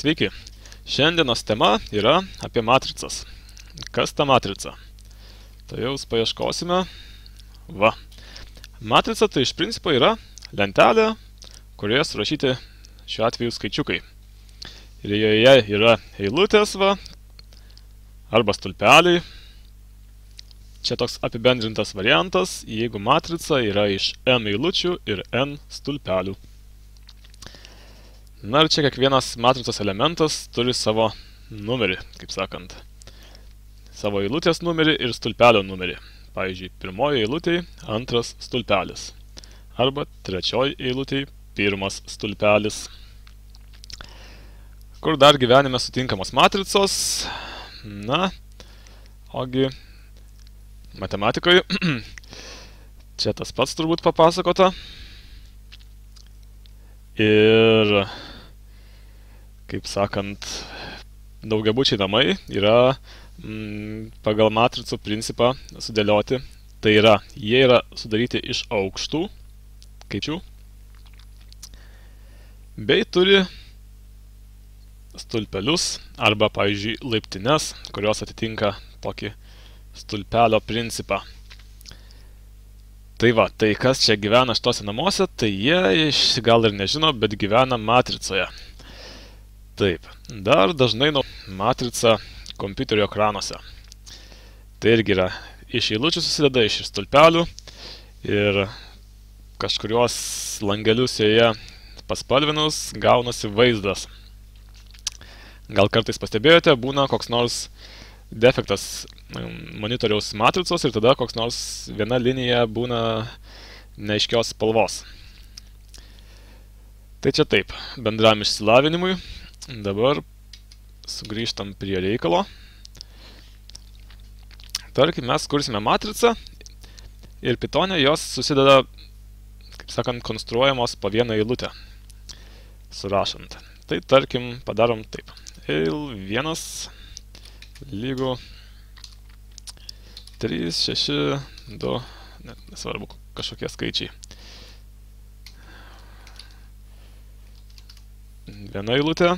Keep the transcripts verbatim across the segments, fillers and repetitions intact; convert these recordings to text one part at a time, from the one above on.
Sveiki. Šiandienos tema yra apie matricas. Kas ta matrica? Tai jau paieškosime. Va. Matrica tai iš principo yra lentelė, kurioje surašyti šiuo atveju skaičiukai. Ir joje yra eilutės, va, arba stulpeliai. Čia toks apibendrintas variantas, jeigu matrica yra iš n eilučių ir n stulpelių. Na ir čia kiekvienas matricos elementas turi savo numerį, kaip sakant. Savo eilutės numerį ir stulpelio numerį. Pavyzdžiui, pirmoji eilutė antras stulpelis. Arba trečioji eilutė pirmas stulpelis. Kur dar gyvenime sutinkamos matricos? Na, ogi matematikoje. Čia tas pats turbūt papasakota. Ir, kaip sakant, daugiabučiai namai yra mm, pagal matricų principą sudėlioti. Tai yra, jie yra sudaryti iš aukštų skaičių, bei turi stulpelius arba, pavyzdžiui, laiptines, kurios atitinka tokį stulpelio principą. Tai va, tai kas čia gyvena šitose namuose, tai jie gal ir nežino, bet gyvena matricoje. Taip, dar dažnai nu matrica kompiuterio ekranuose. Tai irgi yra iš eilučių susideda, iš stulpelių ir kažkurios langelius joje paspalvinus gaunasi vaizdas. Gal kartais pastebėjote, būna koks nors defektas monitoriaus matricos ir tada koks nors viena linija būna neaiškios spalvos. Tai čia taip, bendram išsilavinimui. Dabar sugrįžtam prie reikalo. Tarkim, mes kursime matricą ir Pythone jos susideda, kaip sakant, konstruojamos po vieną eilutę surašant. Tai tarkim, padarom taip. eil vienas lygu trys, šeši, du, nesvarbu, kažkokie skaičiai. Viena eilutė,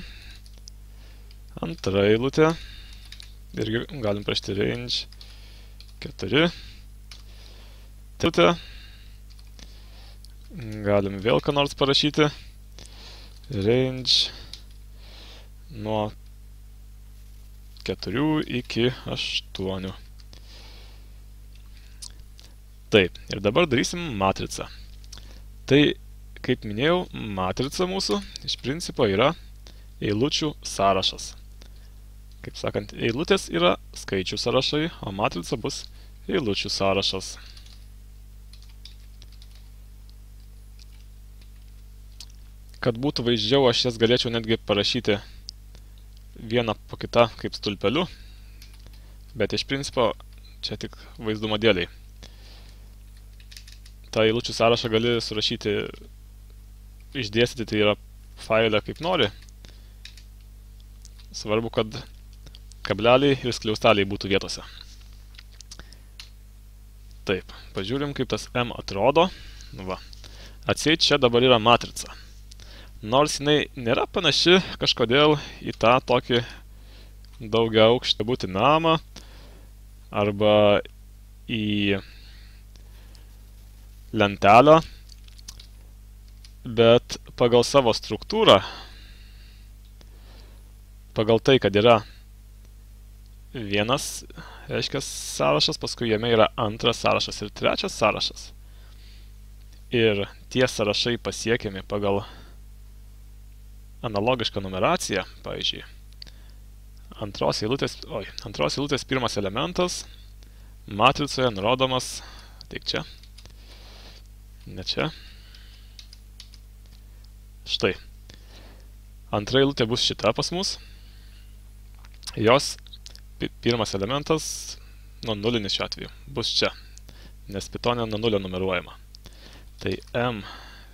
antra eilutė, irgi galim prašyti range keturi, eilutė, galim vėl ką nors parašyti, range nuo keturių iki aštuonių. Taip, ir dabar darysim matricą. Tai, kaip minėjau, matrica mūsų iš principo yra eilučių sąrašas. Kaip sakant, eilutės yra skaičių sąrašai, o matrica bus eilučių sąrašas. Kad būtų vaizdžiau, aš jas galėčiau netgi parašyti vieną po kitą kaip stulpeliu, bet iš principo čia tik vaizdumo dėliai. Ta eilučių sąrašą gali surašyti, išdėstyti, tai yra failę kaip nori. Svarbu, kad kableliai ir skliausteliai būtų vietose. Taip, pažiūrim, kaip tas M atrodo. Va. Atseit čia dabar yra matrica. Nors jinai nėra panaši kažkodėl į tą tokį daugiaaukštį būti namą arba į lentelę, bet pagal savo struktūrą, pagal tai, kad yra vienas, reiškia, sąrašas, paskui jame yra antras sąrašas ir trečias sąrašas. Ir tie sąrašai pasiekiami pagal analogišką numeraciją, pavyzdžiui, antros eilutės, oi, antros eilutės pirmas elementas matricoje nurodomas, tik čia, ne čia. Štai. Antra eilutė bus šita pas mus. Jos pirmas elementas, nu, nulinis šiuo atveju, bus čia, nes Pythone nuo nulio numeruojama. Tai M,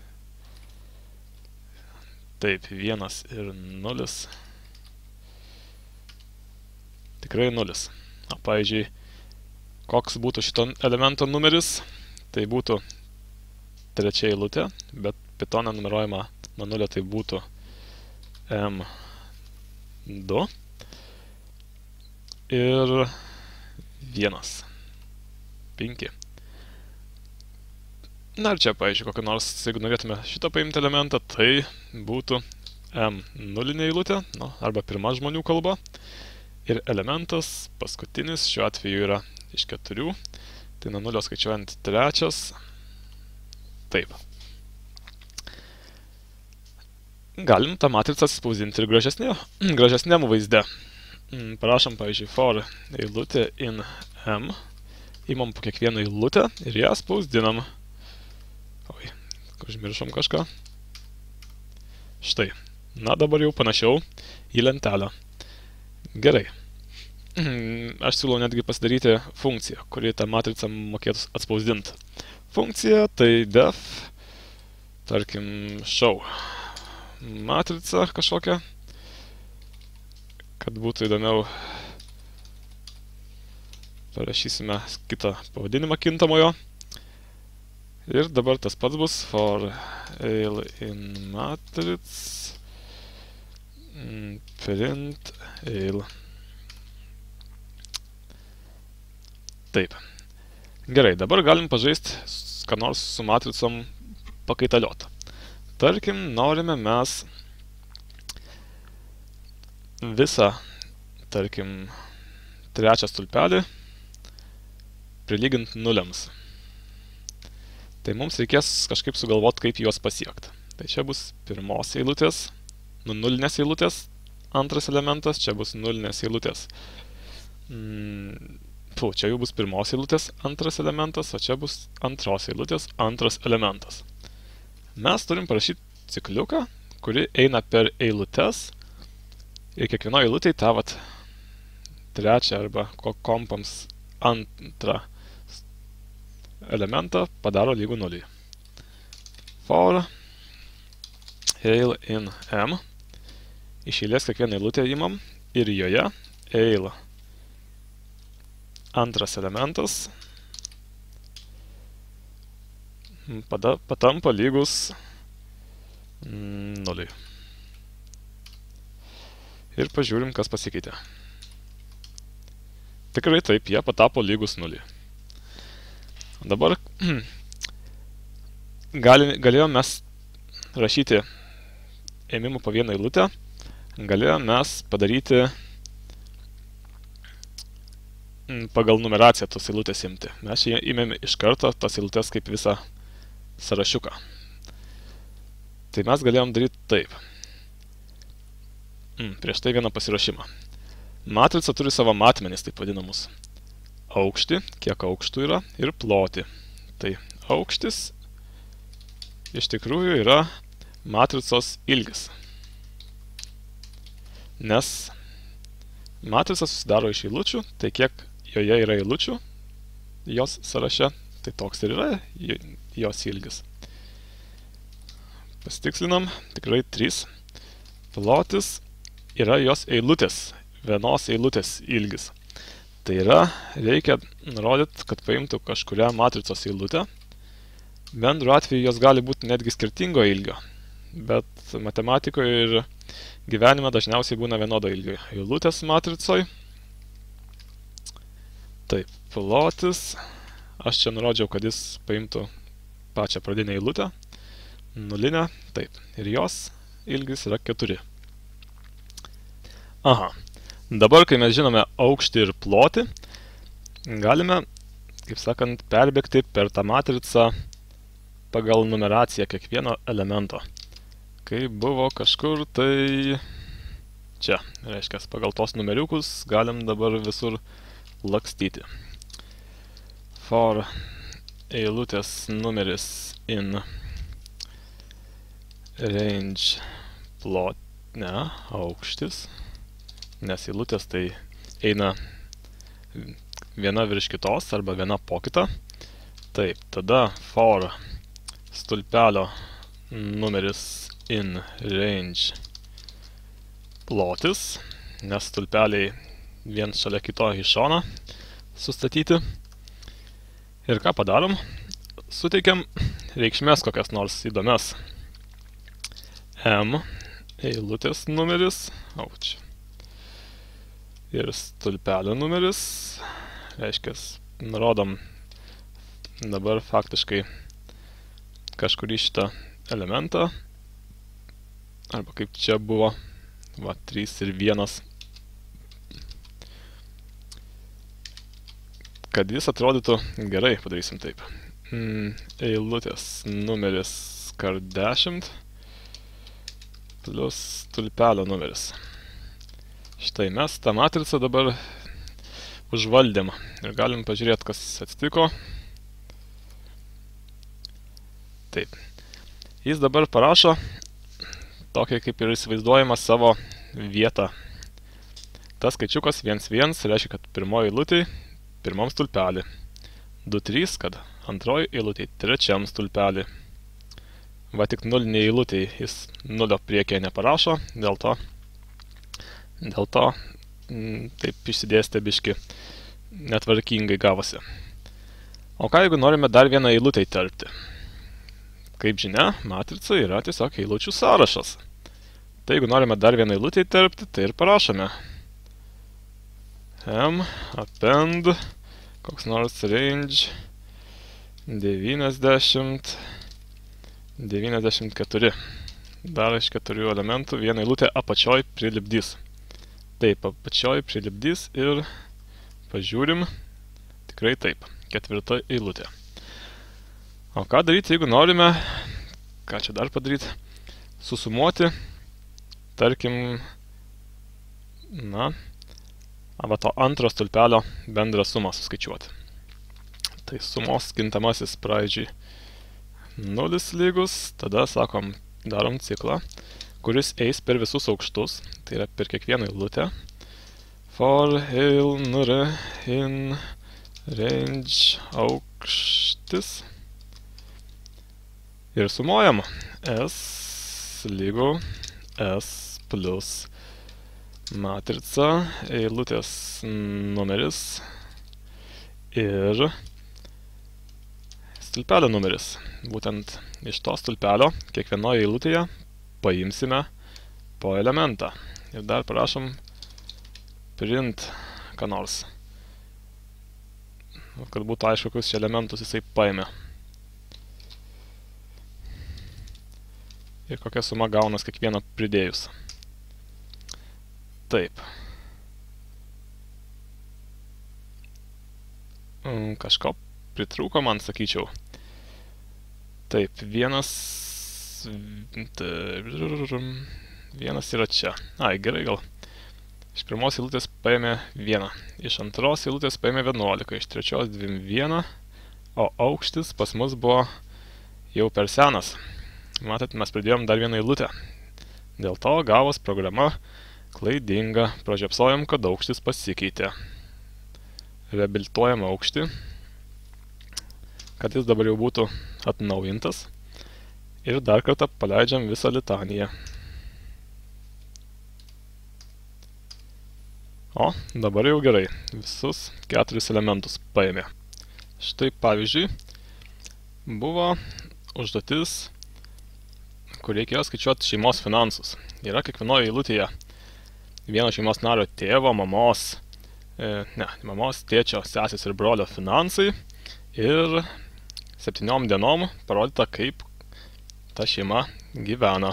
taip, vienas ir nulis, tikrai nulis. O, pavyzdžiui, koks būtų šito elemento numeris, tai būtų trečia eilutė, bet Pythone numeruojama nuo nulio, tai būtų M du ir vienas, penki. Na ir čia, pavyzdžiui, kokį nors, jeigu norėtume šitą paimti elementą, tai būtų M nulinė eilutė, nu, arba pirma žmonių kalba. Ir elementas paskutinis šiuo atveju yra iš keturių, tai nuo nulio skaičiuojant trečias. Taip. Galim tą matricą atsispausdinti ir gražesnė, gražesniam vaizde. Parašom, pavyzdžiui, for eilutė in M, imam po kiekvieną eilutę ir ją spausdinam. Oi, užmiršom kažką. Štai. Na, dabar jau panašiau į lentelę. Gerai. Aš siūlau netgi pasidaryti funkciją, kuri tą matricą mokėtų atspausdinti. Funkcija tai def, tarkim, show matrica kažkokia, kad būtų įdomiau. Parašysime kitą pavadinimą kintamojo. Ir dabar tas pats bus for eil in matrix print eil. Taip. Gerai, dabar galim pažaisti, ką nors su matricom pakaitaliot. Tarkim, norime mes visą, tarkim, trečią stulpelį prilyginti nuliams. Tai mums reikės kažkaip sugalvoti, kaip juos pasiekti. Tai čia bus pirmos eilutės, nu, nulinės eilutės, antras elementas, čia bus nulinės eilutės. Mm, pu, čia jau bus pirmos eilutės, antras elementas, o čia bus antros eilutės, antras elementas. Mes turim parašyti cikliuką, kuri eina per eilutes ir kiekvieno eilutėj tą vat trečią arba kompams antrą elementą padaro lygų nuliui. For eil in M. Iš eilės kiekvieną eilutę imam ir joje eil antras elementas pada, patampa lygus nuliui. Ir pažiūrim, kas pasikeitė. Tikrai taip, jie patapo lygus nuliui. Dabar gali, galėjom mes rašyti ėmimų po vieną eilutę, galėjom mes padaryti pagal numeraciją tos eilutės imti. Mes čia įmėme iš karto tas eilutės kaip visą sąrašiuką. Tai mes galėjom daryti taip. Mm, prieš tai vieną pasirašymą. Matrica turi savo matmenis, taip vadinamus. Aukštį, kiek aukštų yra, ir plotį. Tai aukštis iš tikrųjų yra matricos ilgis. Nes matrica susidaro iš eilučių, tai kiek joje yra eilučių, jos sąraše, tai toks ir yra jos ilgis. Pasitikslinam, tikrai trys. Plotis yra jos eilutės, vienos eilutės ilgis. Tai yra, reikia nurodyti, kad paimtų kažkurią matricos eilutę. Bendru atveju jos gali būti netgi skirtingo ilgio, bet matematikoje ir gyvenime dažniausiai būna vienodo ilgio. Eilutės matricoj. Taip, plotis. Aš čia nurodžiau, kad jis paimtų pačią pradinę eilutę. Nulinę. Taip, ir jos ilgis yra keturi. Aha. Dabar, kai mes žinome aukštį ir plotį, galime, kaip sakant, perbėgti per tą matricą pagal numeraciją kiekvieno elemento. Kai buvo kažkur, tai čia, reiškia, pagal tos numeriukus galim dabar visur lakstyti. For eilutės numeris in range plot, ne, aukštis. Nes eilutės tai eina viena virš kitos arba viena po kitą. Taip, tada for stulpelio numeris in range plotis, nes stulpeliai viens šalia kito į šoną sustatyti. Ir ką padarom? Suteikiam reikšmės kokias nors įdomias. M eilutės numeris, auč. ir stulpelio numeris. Reiškia, nurodom dabar faktiškai kažkurį šitą elementą. Arba kaip čia buvo. Va, trys ir vienas. Kad jis atrodytų gerai, padarysim taip. Mm, eilutės numeris kart dešimt plus stulpelio numeris. Štai mes tą matricą dabar užvaldėm ir galim pažiūrėti, kas atsitiko. Taip. Jis dabar parašo tokią kaip ir įsivaizduojama savo vietą. Tas skaičiukas vienas vienas reiškia, kad pirmoji eilutė pirmam stulpelį. du trys, kad antroji eilutė trečiam stulpelį. Va tik nulinė eilutė jis nulio priekyje neparašo, dėl to, dėl to m, taip išsidėstė biški netvarkingai gavosi. O ką jeigu norime dar vieną eilutę įterpti? Kaip žinia, matrica yra tiesiog eilučių sąrašas. Tai jeigu norime dar vieną eilutę įterpti, tai ir parašome. M, append, koks nors range, devyniasdešimt, devyniasdešimt keturi. Dar iš keturių elementų vieną eilutę apačioj prilipdys. Taip, apačioj prilipdys ir pažiūrim. Tikrai taip, ketvirta eilutė. O ką daryti, jeigu norime, ką čia dar padaryti, susumuoti, tarkim, na, arba to antro stulpelio bendrą sumą suskaičiuoti. Tai sumos kintamasis pradžiai nulis lygus, tada, sakom, darom ciklą, kuris eis per visus aukštus, tai yra per kiekvieną eilutę. For, heil, nure, in, range, aukštis. Ir sumuojam S lygu S plus matrica, eilutės numeris ir stulpelio numeris. Būtent iš to stulpelio kiekvienoje eilutėje paimsime po elementą. Ir dar parašom print ką nors. Kad būtų aišku, kokius elementus jisai paėmė. Ir kokia suma gaunas kiekvieną pridėjus. Taip. Kažko pritrūko man, sakyčiau. Taip, vienas... Vienas yra čia. Ai, gerai gal. Iš pirmos eilutės paėmė vieną. Iš antros eilutės paėmė vienuolika. Iš trečios dvidešimt vieną. O aukštis pas mus buvo jau per senas. Matot, mes pridėjom dar vieną eilutę. Dėl to gavos programa klaidinga. Pražiopsojom, kad aukštis pasikeitė. Reabilituojam aukštį, kad jis dabar jau būtų atnaujintas. Ir dar kartą paleidžiam visą litaniją. O, dabar jau gerai. Visus keturis elementus paėmė. Štai pavyzdžiui, buvo užduotis, kur reikėjo skaičiuoti šeimos finansus. Yra kiekvienoje eilutėje vieno šeimos nario tėvo, mamos, e, ne, mamos, tėčio, sesės ir brolio finansai ir septyniom dienom parodyta, kaip ta šeima gyvena.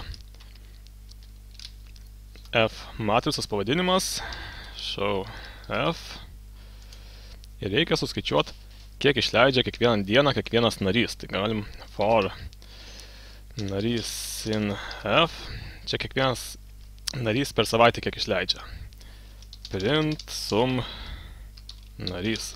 F matricos pavadinimas, show F ir reikia suskaičiuoti, kiek išleidžia kiekvieną dieną kiekvienas narys. Tai galim for narys in F. Čia kiekvienas narys per savaitę kiek išleidžia. Print sum narys.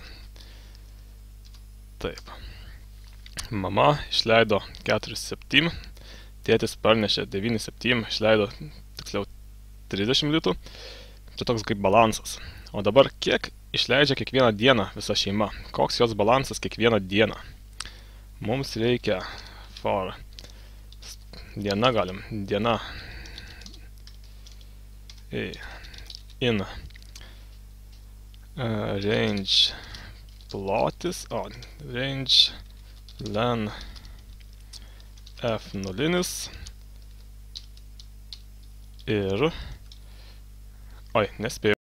Taip. Mama išleido keturi septyni. Tėtis parnešė devyni septyni. Išleido tiksliau trisdešimt litų. Čia toks kaip balansas. O dabar kiek išleidžia kiekvieną dieną visa šeima? Koks jos balansas kiekvieną dieną? Mums reikia for diena galim. Diena in uh, range plotis, o range len F nulinis ir oi, nespėjau.